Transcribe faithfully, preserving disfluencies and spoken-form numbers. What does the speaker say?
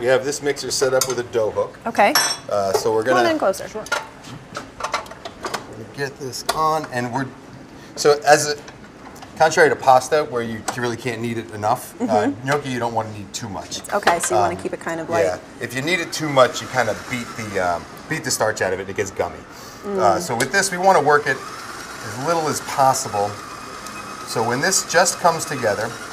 we have this mixer set up with a dough hook. Okay. Uh, so we're gonna Come on in closer. Sure. Get this on, and we're so as a contrary to pasta, where you really can't knead it enough. Mm-hmm. uh, gnocchi, you don't want to knead too much. Okay, so you um, want to keep it kind of light. Yeah. If you knead it too much, you kind of beat the um, beat the starch out of it. It gets gummy. Mm. Uh, so with this, we want to work it as little as possible. So when this just comes together,